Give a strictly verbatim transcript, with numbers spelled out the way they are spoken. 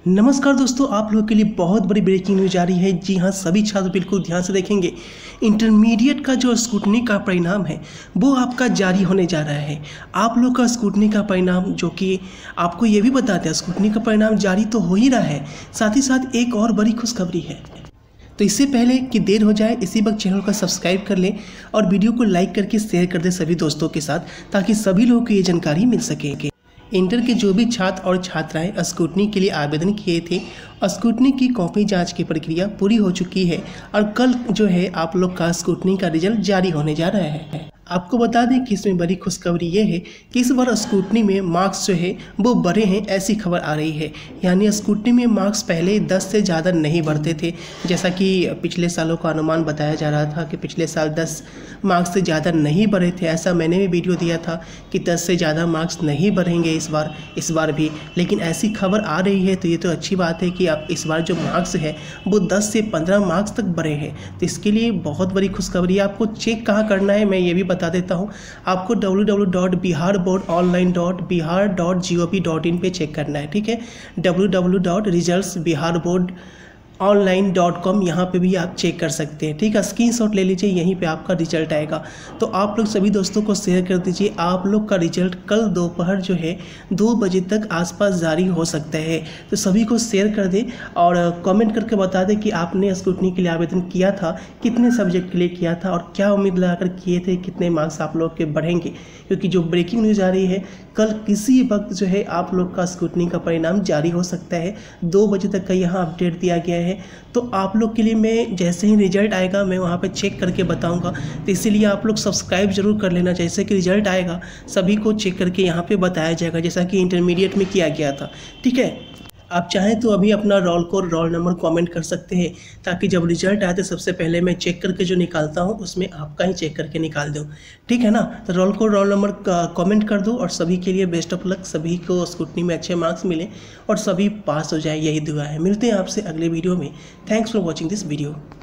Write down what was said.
नमस्कार दोस्तों, आप लोगों के लिए बहुत बड़ी ब्रेकिंग न्यूज आ रही है। जी हाँ, सभी छात्र बिल्कुल ध्यान से देखेंगे। इंटरमीडिएट का जो स्क्रूटनी का परिणाम है वो आपका जारी होने जा रहा है। आप लोग का स्क्रूटनी का परिणाम, जो कि आपको ये भी बताते हैं, स्क्रूटनी का परिणाम जारी तो हो ही रहा है, साथ ही साथ एक और बड़ी खुशखबरी है। तो इससे पहले कि देर हो जाए, इसी वक्त चैनल को सब्सक्राइब कर लें और वीडियो को लाइक करके शेयर कर दें सभी दोस्तों के साथ, ताकि सभी लोगों को ये जानकारी मिल सके। इंटर के जो भी छात्र और छात्राएं स्क्रूटनी के लिए आवेदन किए थे, स्क्रूटनी की कॉपी जांच की प्रक्रिया पूरी हो चुकी है और कल जो है आप लोग का स्क्रूटनी का रिजल्ट जारी होने जा रहा है। आपको बता दें कि इसमें बड़ी खुशखबरी ये है कि इस बार स्क्रूटनी में मार्क्स जो है वो बढ़े हैं, ऐसी खबर आ रही है। यानी स्क्रूटनी में मार्क्स पहले दस से ज़्यादा नहीं बढ़ते थे, जैसा कि पिछले सालों का अनुमान बताया जा रहा था कि पिछले साल दस मार्क्स से ज़्यादा नहीं बढ़े थे। ऐसा मैंने भी वीडियो दिया था कि दस से ज़्यादा मार्क्स नहीं बढ़ेंगे इस बार इस बार भी, लेकिन ऐसी खबर आ रही है तो ये तो अच्छी बात है कि आप इस बार जो मार्क्स है वो दस से पंद्रह मार्क्स तक बढ़े हैं। तो इसके लिए बहुत बड़ी खुशखबरी। आपको चेक कहाँ करना है मैं ये भी बता देता हूँ। आपको W W W dot Bihar board online dot Bihar dot G O V dot in पे चेक करना है, ठीक है। W W W dot results Bihar board online dot com यहाँ पर भी आप चेक कर सकते हैं, ठीक है। स्क्रीनशॉट ले लीजिए, यहीं पे आपका रिजल्ट आएगा। तो आप लोग सभी दोस्तों को शेयर कर दीजिए। आप लोग का रिजल्ट कल दोपहर जो है दो बजे तक आसपास जारी हो सकता है। तो सभी को शेयर कर दें और कमेंट करके बता दें कि आपने स्क्रूटनी के लिए आवेदन किया था, कितने सब्जेक्ट के लिए किया था और क्या उम्मीद लगाकर किए थे, कितने मार्क्स आप लोग के बढ़ेंगे। क्योंकि जो ब्रेकिंग न्यूज़ आ रही है, कल किसी वक्त जो है आप लोग का स्क्रूटनी का परिणाम जारी हो सकता है। दो बजे तक का यहाँ अपडेट दिया गया है। तो आप लोग के लिए मैं जैसे ही रिजल्ट आएगा मैं वहाँ पे चेक करके बताऊंगा। तो इसीलिए आप लोग सब्सक्राइब जरूर कर लेना। जैसे कि रिजल्ट आएगा सभी को चेक करके यहाँ पे बताया जाएगा, जैसा कि इंटरमीडिएट में किया गया था, ठीक है। आप चाहें तो अभी अपना रोल को रोल नंबर कमेंट कर सकते हैं, ताकि जब रिजल्ट आए तो सबसे पहले मैं चेक करके जो निकालता हूं उसमें आपका ही चेक करके निकाल दूं, ठीक है ना। तो रोल को रोल नंबर कमेंट कर दो और सभी के लिए बेस्ट ऑफ लक। सभी को स्क्रूटनी में अच्छे मार्क्स मिले और सभी पास हो जाए, यही दुआ है। मिलते हैं आपसे अगले वीडियो में। Thanks for watching this video.